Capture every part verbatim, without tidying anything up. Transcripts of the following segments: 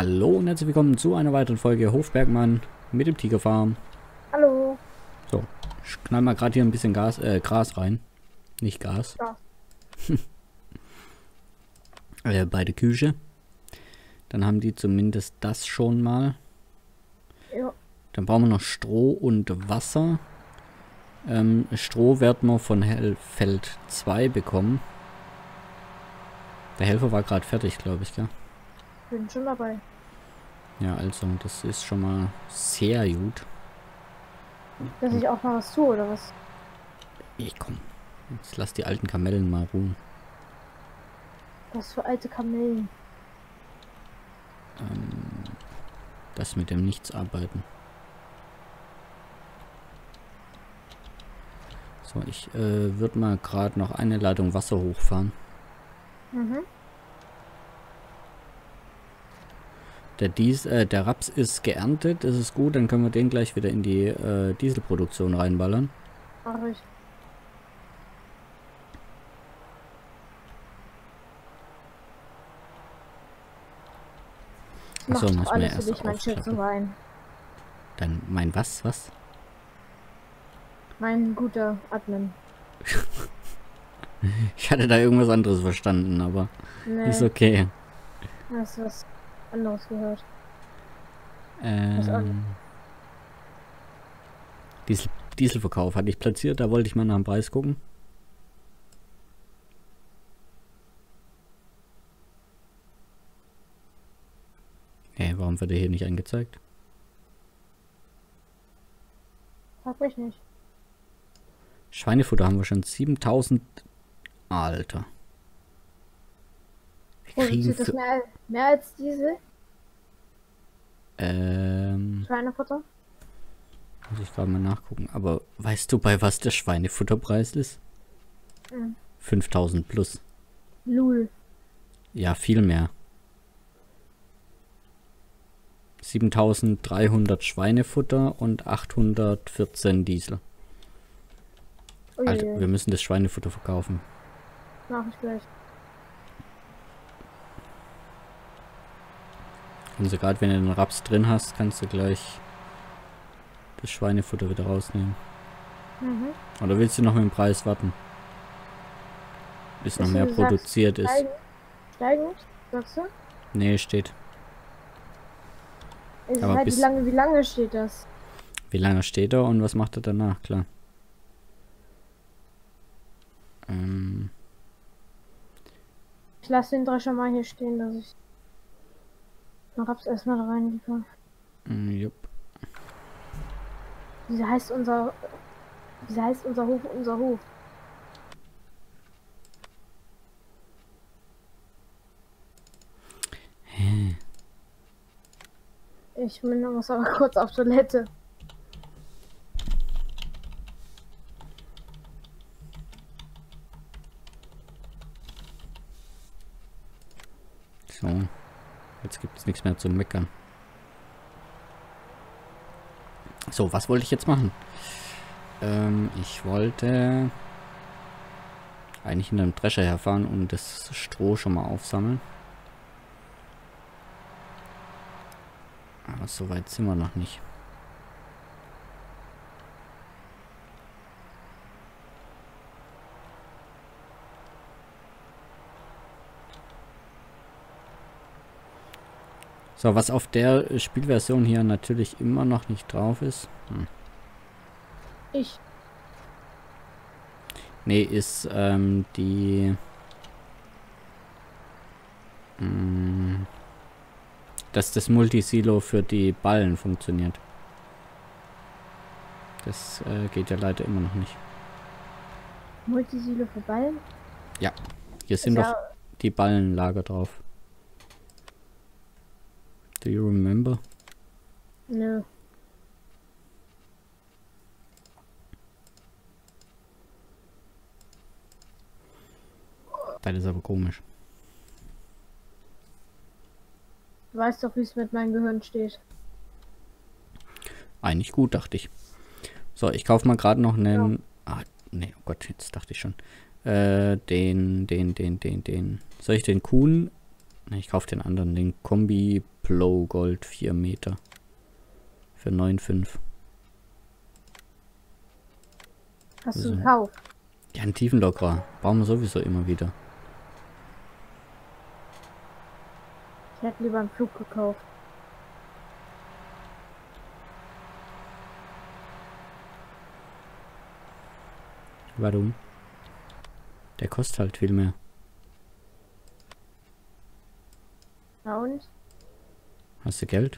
Hallo und herzlich willkommen zu einer weiteren Folge Hofbergmann mit dem Tigerfarm. Hallo. So, ich knall mal gerade hier ein bisschen Gas, äh, Gras rein. Nicht Gas. Ja. äh, bei der Küche. Dann haben die zumindest das schon mal. Ja. Dann brauchen wir noch Stroh und Wasser. Ähm, Stroh werden wir von Feld zwei bekommen. Der Helfer war gerade fertig, glaube ich, gell? Bin schon dabei. Ja, also, das ist schon mal sehr gut. Dass ich auch mal was tue, oder was? Ich komm. Jetzt lass die alten Kamellen mal ruhen. Was für alte Kamellen. Ähm, das mit dem Nichtsarbeiten. So, ich äh, würde mal gerade noch eine Ladung Wasser hochfahren. Mhm. Der, Dies, äh, der Raps ist geerntet, das ist gut, dann können wir den gleich wieder in die äh, Dieselproduktion reinballern. Mach ich. Achso, Mach muss doch man alles ja für erst dich, mein aufklappen. Schätzelein. Dann mein was, was? Mein guter Admin. Ich hatte da irgendwas anderes verstanden, aber Nee, ist okay. hast du was anderes gehört? Ähm, Diesel, Dieselverkauf hatte ich platziert, da wollte ich mal nach dem Preis gucken. Hey, warum wird der hier nicht angezeigt? Frag mich nicht. Schweinefutter haben wir schon siebentausend. Alter. Wir kriegen Produziert das für, mehr, mehr als diese ähm, Schweinefutter? muss ich gerade mal nachgucken. Aber weißt du, bei was der Schweinefutterpreis ist? Mhm. fünftausend plus. Lul. Ja, viel mehr. siebentausenddreihundert Schweinefutter und achthundertvierzehn Diesel. Alter, wir müssen das Schweinefutter verkaufen. Mach ich gleich. Also gerade wenn du den Raps drin hast, kannst du gleich das Schweinefutter wieder rausnehmen. Mhm. Oder willst du noch mit dem Preis warten? Bis noch Bis mehr du sagst, produziert ist. Steigen? Steigen? Sagst du? Nee, steht. Es Aber ist halt, bis- wie lange, wie lange steht das? Wie lange steht er und was macht er danach? Klar. Ähm, Ich lasse den Drescher mal hier stehen, dass ich noch Raps erstmal da rein liefern. mm, jupp. Wie heißt unser. Wie heißt unser Hof unser Hof? Hä? Ich bin muss aber kurz auf Toilette. So. Jetzt gibt es nichts mehr zu meckern. So, was wollte ich jetzt machen? Ähm, ich wollte eigentlich hinter dem Drescher herfahren und das Stroh schon mal aufsammeln. Aber so weit sind wir noch nicht. So, was auf der Spielversion hier natürlich immer noch nicht drauf ist. Hm. Ich. Nee, ist ähm, die... Mh, dass das Multisilo für die Ballen funktioniert. Das äh, geht ja leider immer noch nicht. Multisilo für Ballen? Hier sind Ist doch ja, die Ballenlager drauf. Do you remember? nö. Das ist aber komisch. Du weißt doch, wie es mit meinem Gehirn steht. Eigentlich gut, dachte ich. So, ich kaufe mal gerade noch einen... Ja. Ah, nee, oh Gott, jetzt dachte ich schon. Äh, den, den, den, den, den. Soll ich den Kuhn... Ne, ich kaufe den anderen, den Kombi Duplo Gold vier Meter. Für neun Komma fünf. Hast Also, du gekauft? ja, ein Tiefenlockerer. Brauchen wir sowieso immer wieder. Ich hätte lieber einen Flug gekauft. Warum? Der kostet halt viel mehr. Na und? Hast du Geld?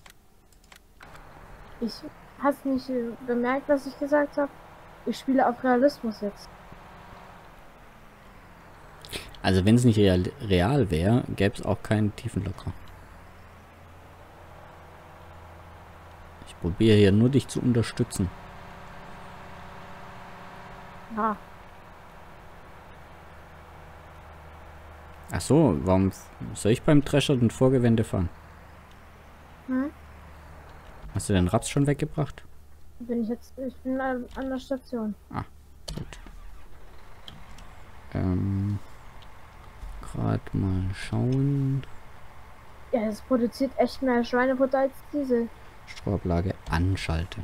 Ich hast nicht äh, bemerkt, was ich gesagt habe? Ich spiele auf Realismus jetzt. Also wenn es nicht real, real wäre, gäbe es auch keinen Tiefenlockerer. Ich probiere hier nur dich zu unterstützen. Ja. Ach so, warum soll ich beim Drescher den Vorgewende fahren? Hm? Hast du den Raps schon weggebracht? Bin ich jetzt. Ich bin an, an der Station. Ah, gut. Ähm, gerade mal schauen. Ja, es produziert echt mehr Schweinefutter als Diesel. Strohablage anschalten.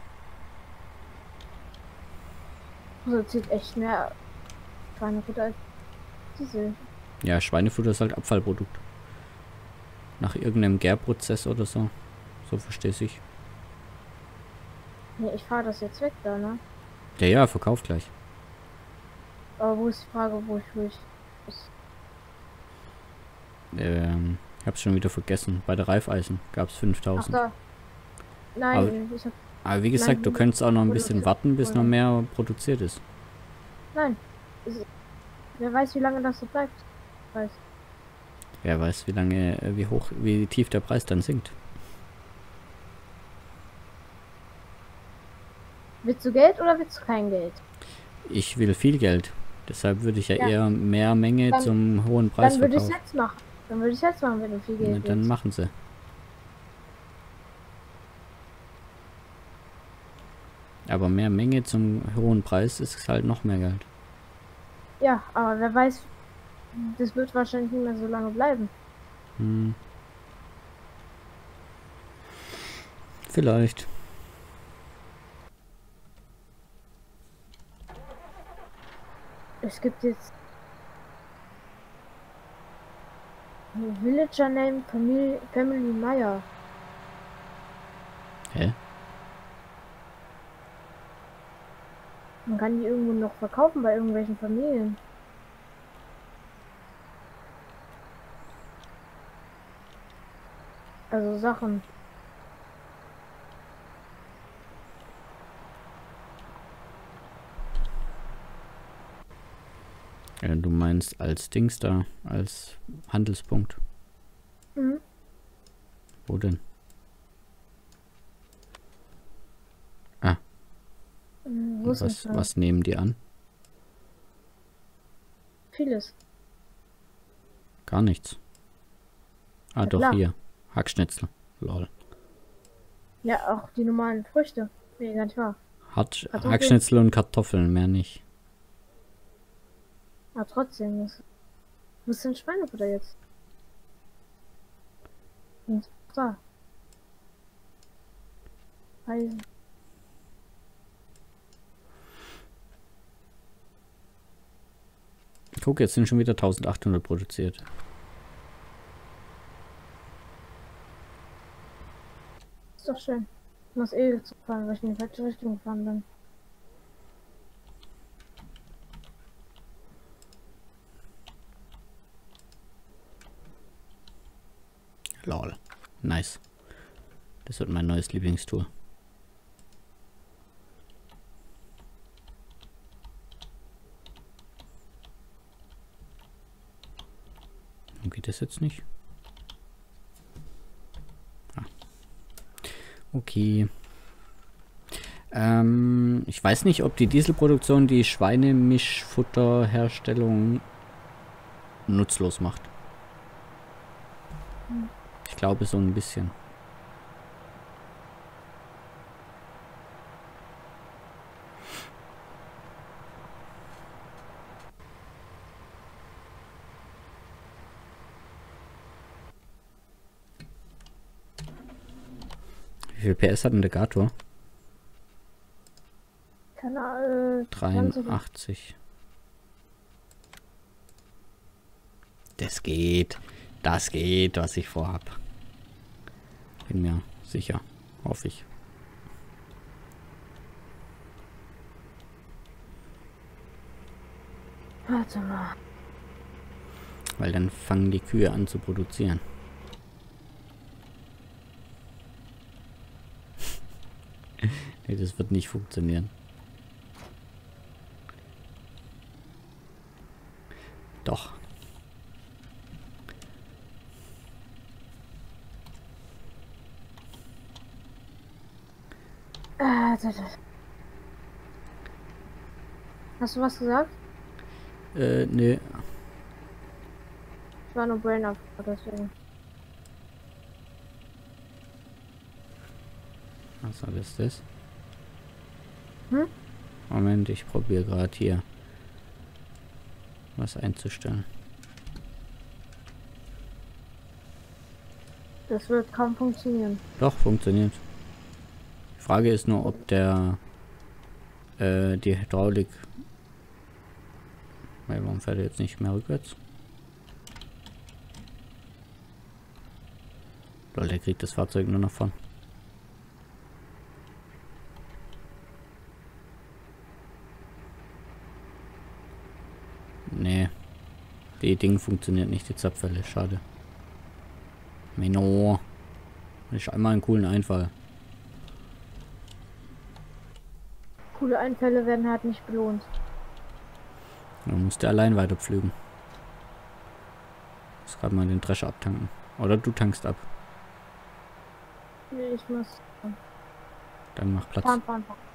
Produziert echt mehr Schweinefutter als Diesel. Ja, Schweinefutter ist halt Abfallprodukt. Nach irgendeinem Gärprozess oder so. So verstehe ich. Nee, ich fahre das jetzt weg da, ne? Ja, ja, verkauf gleich. Aber wo ist die Frage, wo ich, wo ich. Ähm, ich hab's schon wieder vergessen. Bei der Reifeisen gab's Ach fünftausend. da. Nein, Aber- ich hab. Aber wie gesagt, Nein, du könntest auch noch ein bisschen produziert- warten, bis noch oder- mehr produziert ist. Nein. Es, wer weiß, wie lange das so bleibt. Weiß. Wer weiß, wie lange, äh, wie hoch, wie tief der Preis dann sinkt. Willst du Geld oder willst du kein Geld? Ich will viel Geld. Deshalb würde ich ja, Ja. eher mehr Menge Dann- zum hohen Preis Dann würde ich es verkaufen. jetzt machen. Dann würde ich es jetzt machen, wenn du viel Na, Geld dann willst. machen sie. Aber mehr Menge zum hohen Preis ist halt noch mehr Geld. Ja, aber wer weiß, das wird wahrscheinlich nicht mehr so lange bleiben. Hm. Vielleicht. Es gibt jetzt Villager Name Family, Family Meyer. Hä? Man kann die irgendwo noch verkaufen bei irgendwelchen Familien. Also Sachen. Ja, du meinst als Dings da, als Handelspunkt. Mhm. Wo denn? Ah, Mhm, und was, was, was nehmen die an? Vieles. Gar nichts. Ah, Ja, doch, klar. hier. Hackschnitzel. Lol. Ja, auch die normalen Früchte. Nee, gar nicht wahr. Hart, Kartoffeln. Hackschnitzel und Kartoffeln, mehr nicht. Aber trotzdem. Das, wo ist denn Schweinefutter jetzt? Und da. Eisen. Guck, jetzt sind schon wieder eintausendachthundert produziert. Ist doch schön. Ich muss eh zu fahren, weil ich in die falsche Richtung gefahren bin. Lol. Nice. Das wird mein neues Lieblingstour. Warum geht das jetzt nicht? Ah. Okay. Ähm, ich weiß nicht, ob die Dieselproduktion die Schweinemischfutterherstellung nutzlos macht. Hm. Ich glaube so ein bisschen. viel P S hat ein Degator? Keine Ahnung. dreiundachtzig. Das geht. Das geht, was ich vorhab. Bin mir sicher. Hoffe ich. Warte mal. Weil dann fangen die Kühe an zu produzieren. Nee, das wird nicht funktionieren. Doch. Ah, da, da. Hast du was gesagt? Äh, nee. Ich war nur Brain Up, deswegen. Was soll das das? Hm? Moment, ich probiere gerade hier was einzustellen. Das wird kaum funktionieren. Doch, funktioniert. Die Frage ist nur, ob der äh, die Hydraulik... Weil warum fährt er jetzt nicht mehr rückwärts? Lol, der kriegt das Fahrzeug nur nach vorn. Nee. Die Ding funktioniert nicht, die Zapfwelle. Schade. Menno. Ich einmal einen coolen Einfall. Coole Einfälle werden halt nicht belohnt. Dann musst du allein weiter pflügen. Ich muss gerade mal den Drescher abtanken. Oder du tankst ab. Nee, ich muss. Dann mach Platz. Fahren, fahren, fahren.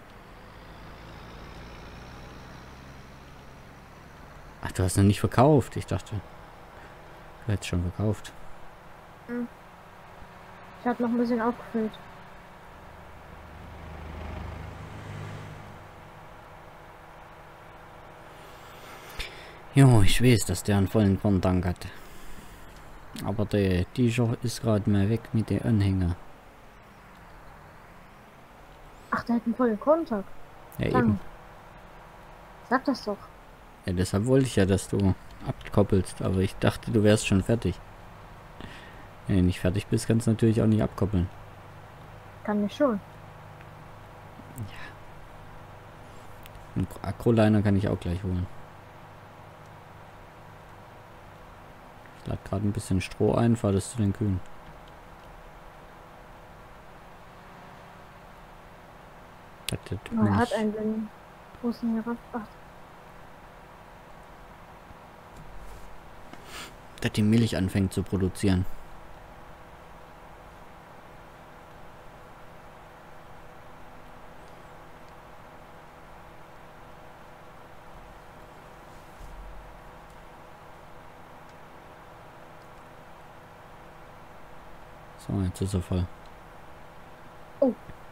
Ach, du hast noch nicht verkauft. Ich dachte, du hättest schon verkauft. Hm. Ich habe noch ein bisschen aufgefüllt. Jo, ich weiß, dass der einen vollen Korntank hat. Aber der T-Shirt ist gerade mal weg mit den Anhänger. Ach, der hat einen vollen Kontakt. Ja, Dann. eben. Sag das doch. Ja, deshalb wollte ich ja, dass du abkoppelst. Aber ich dachte, du wärst schon fertig. Wenn du nicht fertig bist, kannst du natürlich auch nicht abkoppeln. Kann ich schon. Einen Acroliner kann ich auch gleich holen. Ich lade gerade ein bisschen Stroh ein, fahr das zu den Kühen. Das, das Man hat Milch. einen großen herab. Ach, Dass die Milch anfängt zu produzieren. So, jetzt ist er voll. oh.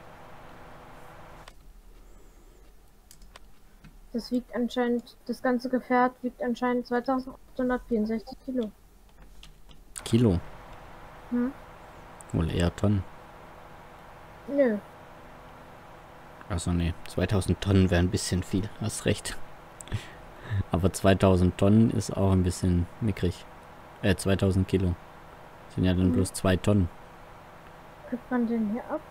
Das wiegt anscheinend, das ganze Gefährt wiegt anscheinend zweitausendachthundertvierundsechzig Kilo. Kilo? Hm? Wohl eher Tonnen. Nö. Achso, nee. zweitausend Tonnen wäre ein bisschen viel. Hast recht. Aber zweitausend Tonnen ist auch ein bisschen mickrig. Äh, zweitausend Kilo. Sind ja dann Mhm. bloß zwei Tonnen. Kriegt man den hier ab?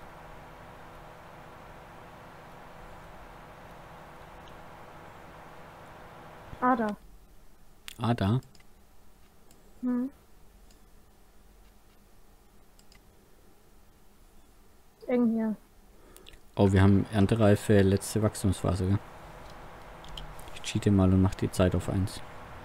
Ah, da. Ah, da. Hm. Eng hier. Oh, wir haben erntereife letzte Wachstumsphase, gell? Ich cheate mal und mach die Zeit auf eins.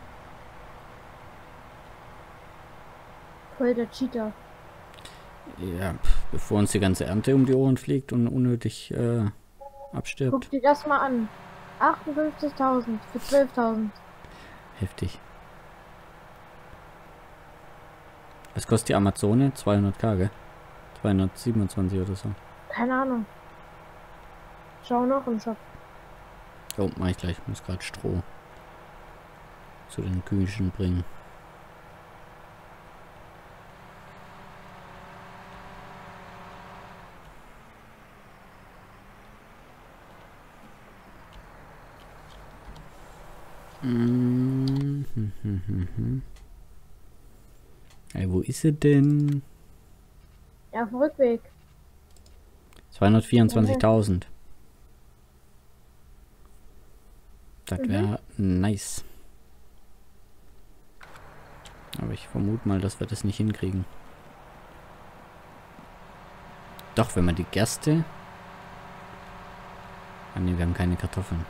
Voll der Cheater. Ja, pf, bevor uns die ganze Ernte um die Ohren fliegt und unnötig äh, abstirbt. Guck dir das mal an. achtundfünfzigtausend für zwölftausend. Heftig. Was kostet die Amazone? zweihunderttausend, gell? zweihundertsiebenundzwanzig oder so. Keine Ahnung. Schau noch im Shop. Oh, mach ich gleich. Ich muss gerade Stroh zu den Küchen bringen. Mm, hm, hm, hm, hm. Ey, wo ist sie denn? Ja, auf dem Rückweg. zweihundertvierundzwanzigtausend. Das Mhm. wäre nice. Aber ich vermute mal, dass wir das nicht hinkriegen. Doch, wenn man die Gerste... Ah ne, wir haben keine Kartoffeln.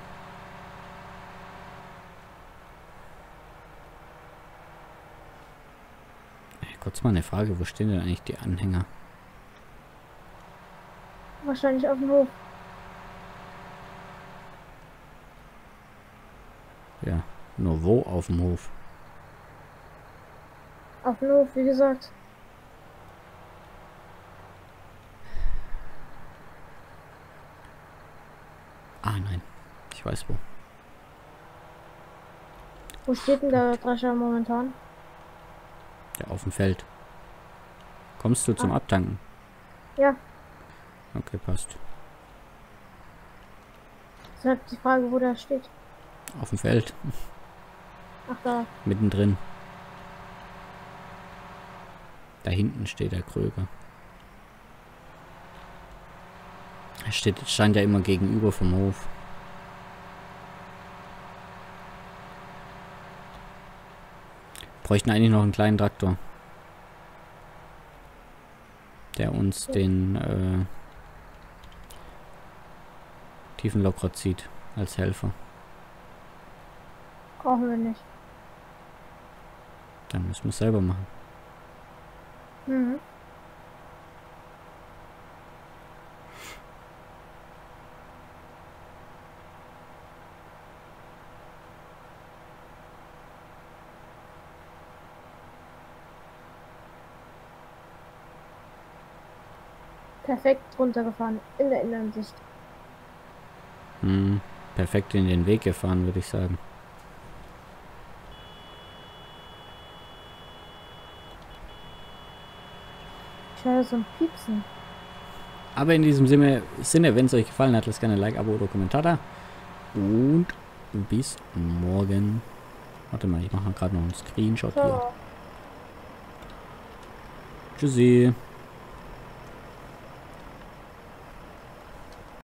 Ey, kurz mal eine Frage, wo stehen denn eigentlich die Anhänger? Wahrscheinlich auf dem Hof. Ja, nur wo auf dem Hof? Auf dem Hof, wie gesagt. Ah nein, ich weiß wo. Wo steht denn der Drescher momentan? Ja, auf dem Feld. Kommst du zum Ah. Abtanken? Ja, Okay, passt. deshalb die Frage, wo der steht. Auf dem Feld. Ach da. Mittendrin. Da hinten steht der Kröger. Er steht, stand ja immer gegenüber vom Hof. Bräuchten eigentlich noch einen kleinen Traktor. Der uns den äh, Tiefenlokrer zieht. Als Helfer. Brauchen wir nicht. Dann müssen wir es selber machen. Mhm. Perfekt runtergefahren. In der Innensicht. Hm, perfekt in den Weg gefahren, würde ich sagen. Ich höre so ein Piepsen. Aber in diesem Sinne, Sinne wenn es euch gefallen hat, lasst gerne ein Like, Abo oder Kommentar da. Und bis morgen. Warte mal, ich mache gerade noch einen Screenshot hier. So. Tschüssi.